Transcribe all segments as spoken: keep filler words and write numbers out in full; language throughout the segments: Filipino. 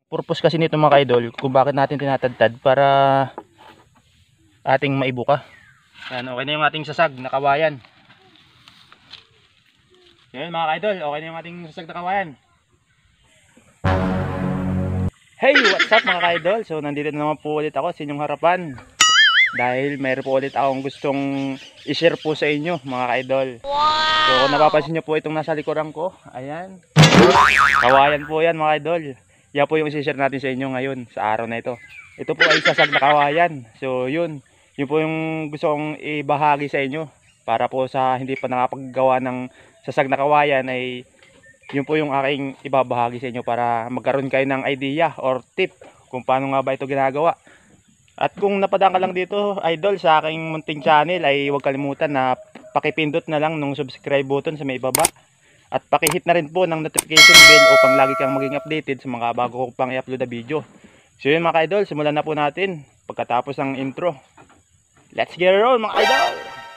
Purpose kasi nito mga idol, kung bakit natin tinatadtad para ating maibuka. Yan, okay na yung ating sasag na kawayan. Yan mga idol, okay na yung ating sasag na kawayan. Hey, what's up mga idol? So nandito na naman po ulit ako sa inyong harapan. Dahil mayroon po ulit akong gustong i-share po sa inyo mga idol. Wow! So kung napapansin nyo po itong nasa likuran ko, ayan. Kawayan po yan mga idol. Yan po yung i-share natin sa inyo ngayon sa araw na ito. Ito po ay sasag na kawayan. So yun, yun po yung gusto kong ibahagi sa inyo. Para po sa hindi pa nakapaggawa ng sasag na kawayan ay yun po yung aking ibabahagi sa inyo para magkaroon kayo ng idea or tip kung paano nga ba ito ginagawa. At kung napadaan ka lang dito idol sa aking munting channel ay huwag kalimutan na pakipindot na lang ng subscribe button sa may baba. At pakihit na rin po ng notification bell upang lagi kang maging updated sa mga bago ko pang i-upload na video. So yun mga idol, simulan na po natin pagkatapos ng intro. Let's get it on mga idol!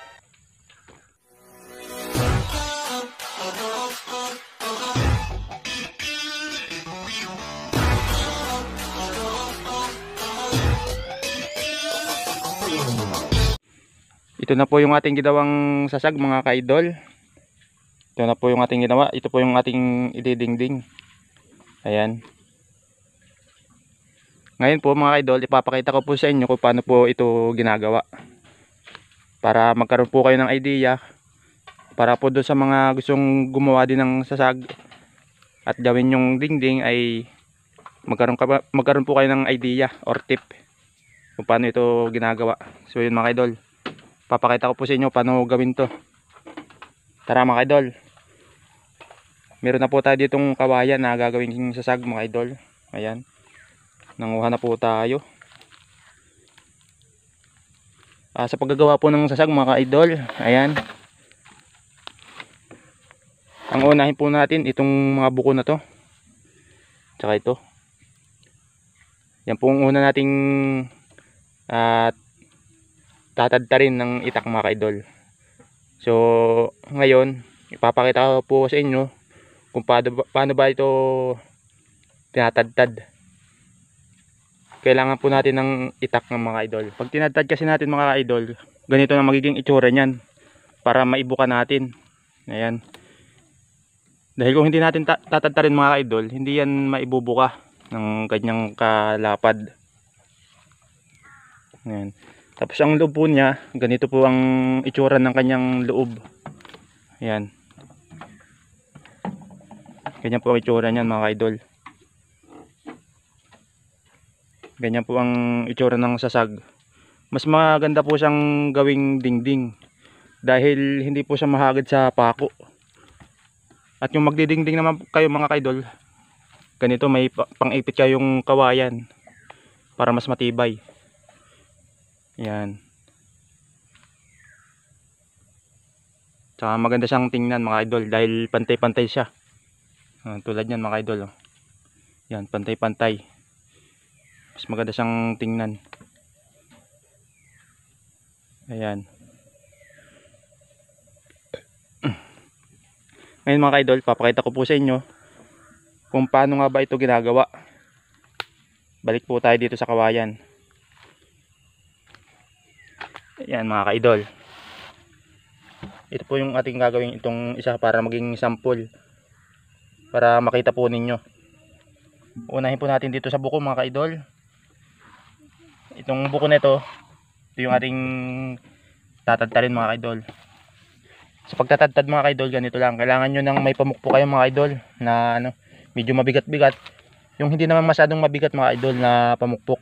Ito na po yung ating ginawang sasag mga ka-idol. Ito na po yung ating ginawa. Ito po yung ating ididingding. Ayan. Ngayon po mga ka-idol, ipapakita ko po sa inyo kung paano po ito ginagawa. Para magkaroon po kayo ng idea. Para po doon sa mga gustong gumawa din ng sasag at gawin yung dingding ay magkaroon, ka, magkaroon po kayo ng idea or tip kung paano ito ginagawa. So yun mga ka-idol, papakita ko po sa inyo paano gawin to. Tara mga idol. Meron na po tayo ditong kawayan na gagawin sasag mga idol. Ayan. Nanguha na po tayo. Ah, sa paggagawa po ng sasag mga idol, ayan. Ang unahin po natin itong mga buko na to. Tsaka ito. Yan po ang una nating at uh, tatadtarin ng itak mga idol. So ngayon ipapakita ko po sa inyo kung paano, paano ba ito tinatadtad. Kailangan po natin ng itak ng mga idol. Pag tinadtad kasi natin mga idol, ganito na magiging itsura niyan para maibuka natin. Ayan. Dahil kung hindi natin tatadtarin mga idol, hindi yan maibubuka ng ganyang kalapad. Ayan. Tapos ang loob po niya, ganito po ang itsura ng kanyang loob. Ayan. Ganyan po ang itsura niyan mga idol. Ganyan po ang itsura ng sasag. Mas maganda po siyang gawing dingding dahil hindi po siya mahagad sa pako. At yung magdidingding naman kayo mga idol, ganito may pang-ipit kayong kawayan para mas matibay. Yan. Tsaka maganda siyang tingnan mga idol dahil pantay-pantay siya. Uh, tulad yan mga idol. Oh. Yan, pantay-pantay. Mas maganda siyang tingnan. Ayan. Ngayon mga idol, papakita ko po sa inyo kung paano nga ba ito ginagawa. Balik po tayo dito sa kawayan. Ayan mga ka-idol. Ito po yung ating gagawin itong isa para maging sample. Para makita po ninyo. Unahin po natin dito sa buko mga ka-idol. Itong buko nito, ito yung ating tatadtarin mga ka-idol. Sa pagtatadtad mga ka-idol, ganito lang. Kailangan nyo nang may pamukpo kayo mga ka-idol na ano, medyo mabigat-bigat. Yung hindi naman masyadong mabigat mga ka-idol na pamukpok.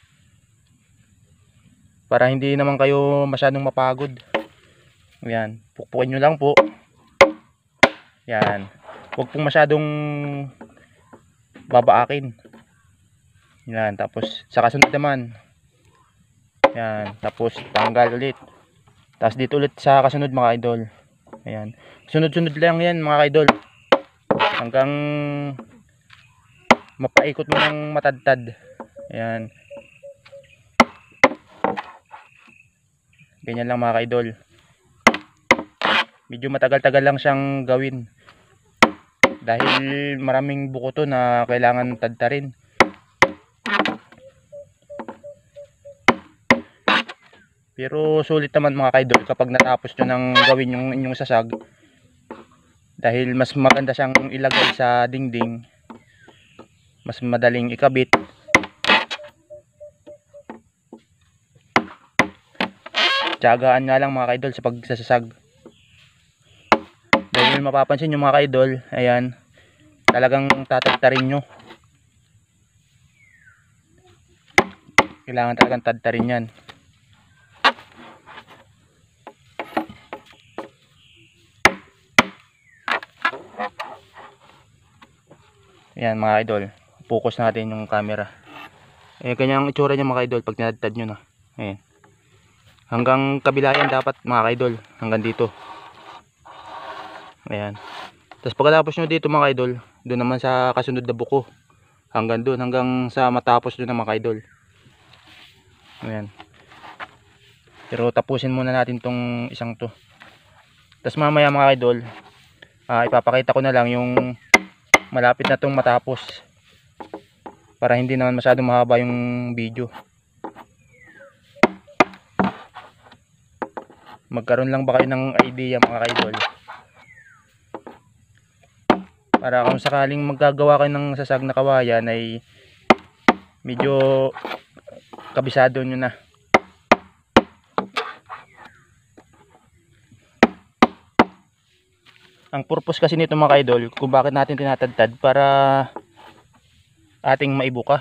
Para hindi naman kayo masyadong mapagod. Ayan, pukpukin nyo lang po. Ayan. Huwag pong masyadong babaakin. Ayan, tapos sa kasunod naman. Ayan, tapos tanggal ulit. Tapos dito ulit sa kasunod mga idol. Ayan. Sunod-sunod lang yan mga idol. Hanggang mapaikot mo ng matadtad. Ayan. Ganyan lang mga idol. Medyo matagal-tagal lang siyang gawin. Dahil maraming buko to na kailangan tadtarin. Pero sulit naman mga kaidol kapag natapos nyo nang gawin yung inyong sasag. Dahil mas maganda siyang ilagay sa dingding. Mas madaling ikabit. Tiyagaan nga lang mga kaidol sa pagsasasag. Dahil mapapansin nyo mga kaidol, ayan, talagang tatagtarin nyo. Kailangan talagang tadtarin yan. Ayan mga idol, focus natin yung camera. Eh, kanyang itsura niya mga idol pag tinadtad nyo na. Ayan. Hanggang kabila yan dapat mga idol, hanggang dito. Ayan. Tapos pagkatapos nyo dito mga idol, doon naman sa kasunod na buko. Hanggang doon, hanggang sa matapos doon na mga idol. Ayan. Pero tapusin muna natin tong isang to. Tapos mamaya mga idol, uh, ipapakita ko na lang yung malapit na tong matapos. Para hindi naman masyadong mahaba yung video. Magkaroon lang ba kayo ng idea mga idol? Para kung sakaling magagawa kayo ng sasag na kawayan ay medyo kabisado nyo na. Ang purpose kasi nito mga idol, kung bakit natin tinatadtad, para ating maibuka.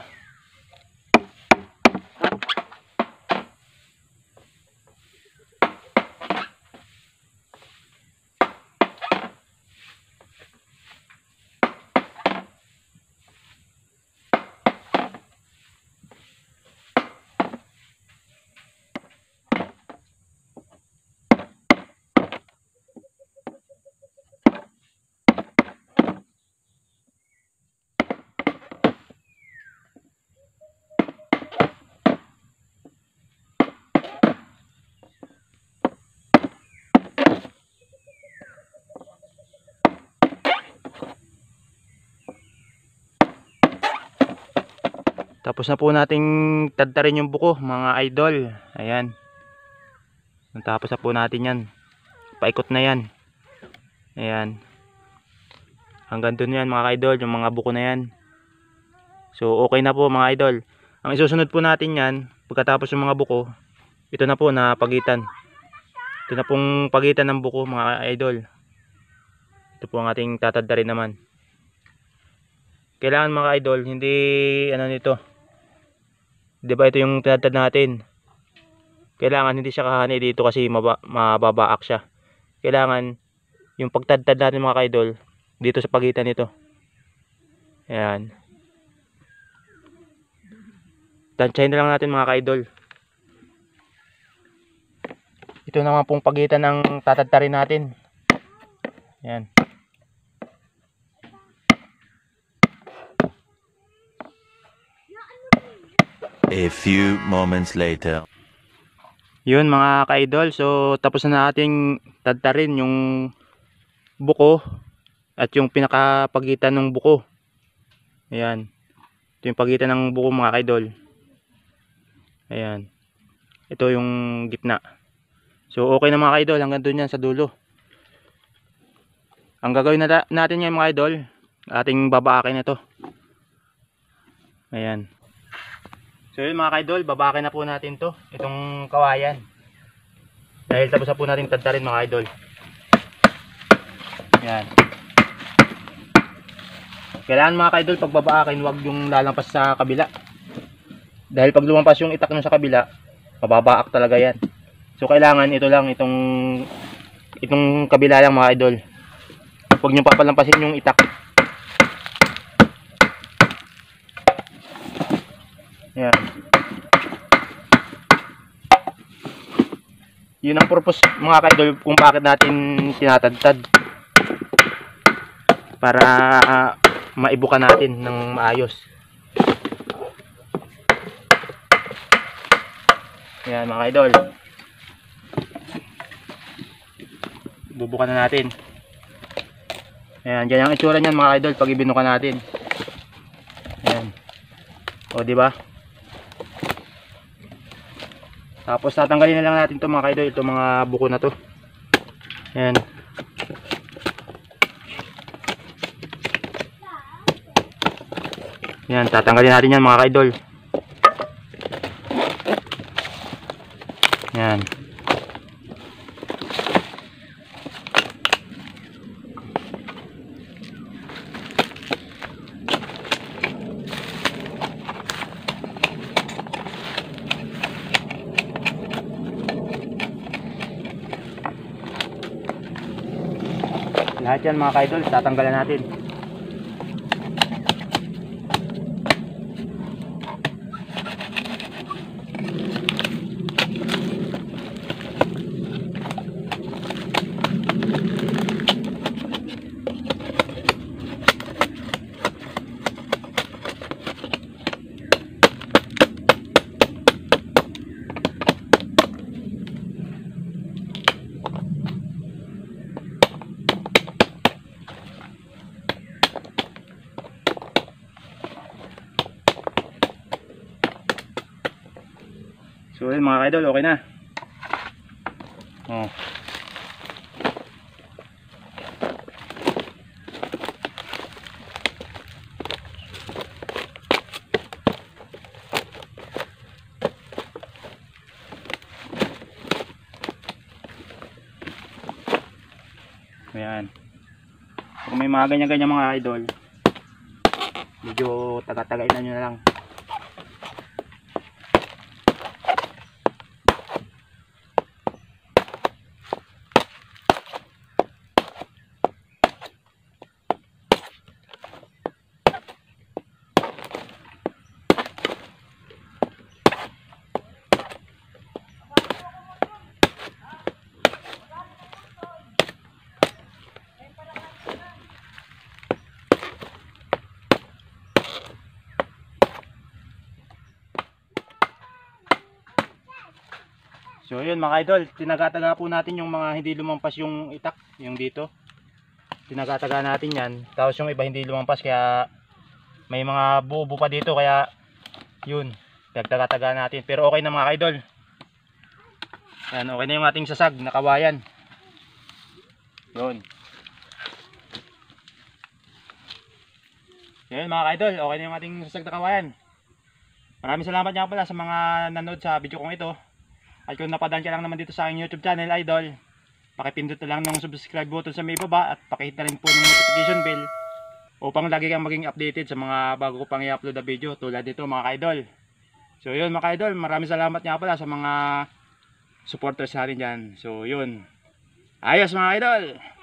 Tapos na po nating tadtarin yung buko mga idol. Ayan. Tapos na po natin yan. Paikot na yan. Ayan. Hanggang doon yan mga idol, yung mga buko na yan. So okay na po mga idol. Ang isusunod po natin yan, pagkatapos yung mga buko, ito na po na pagitan. Ito na pong pagitan ng buko mga idol. Ito po ang ating tatadtarin naman. Kailangan mga idol, hindi ano nito. Diba ito yung tinadtad natin. Kailangan hindi siya kahani dito kasi maba, mababaak siya. Kailangan yung pagtadtad natin mga idol dito sa pagitan nito. Ayan. Tansyahin na lang natin mga idol. Ito naman pong pagitan ng tatadtarin natin. Ayan. A few moments later. Yun mga ka-idol, so tapos na nating tadtarin yung buko at yung pinakapagitan ng buko. Ayan. Ito yung pagitan ng buko mga ka-idol. Ayan. Ito yung gitna. So okay na mga ka-idol, hanggang doon yan sa dulo. Ang gagawin na natin ngayon mga idol, ating babaakin na ito. Ayan. So yun mga kaidol, babakin na po natin to, itong kawayan. Dahil tapos na po natin tadtarin mga kaidol. Yan. Kailangan mga kaidol, pag babaakin, huwag yung lalampas sa kabila. Dahil pag lumampas yung itak nyo sa kabila, mababaak talaga yan. So kailangan ito lang, itong itong kabila lang mga kaidol. Huwag nyo papalampasin yung itak. Yan. Yun ang purpose mga kaidol kung bakit natin tinatadtad. Para uh, maibuka natin ng maayos. Yan mga kaidol. Bubukan na natin. Ayan, dyan ang itsura niyan mga kaidol pag ibinuka natin. Ayan. O diba? Tapos tatanggalin na lang natin to mga ka-idol, itong mga buko na to. Ayan. Yan, tatanggalin natin yan mga ka-idol. Yan. Lahat yan mga ka-idol, tatanggalan natin. So yun mga ka-idol, okay na. Oh. Ayan. Kung may mga ganyan-ganyan mga idol, medyo taga-tagain na nyo na lang. So yun mga idol, tinagataga po natin yung mga hindi lumampas yung itak, yung dito. Tinagataga natin yan. Tapos yung iba hindi lumampas kaya may mga bubo pa dito kaya yun, tinagataga natin. Pero okay na mga idol. Yan, okay na yung ating sasag na kawayan. Yun. Yun mga idol, okay na yung ating sasag na kawayan. Maraming salamat nga pala sa mga nanood sa video kong ito. At kung napadaan ka lang naman dito sa aking YouTube channel idol, pakipindot na lang ng subscribe button sa may baba at pakihit na rin po ng notification bell upang lagi kang maging updated sa mga bago ko pang i-upload na video tulad dito mga idol. So yun mga idol, maraming salamat nga pala sa mga supporters natin dyan. So yun, ayos mga idol.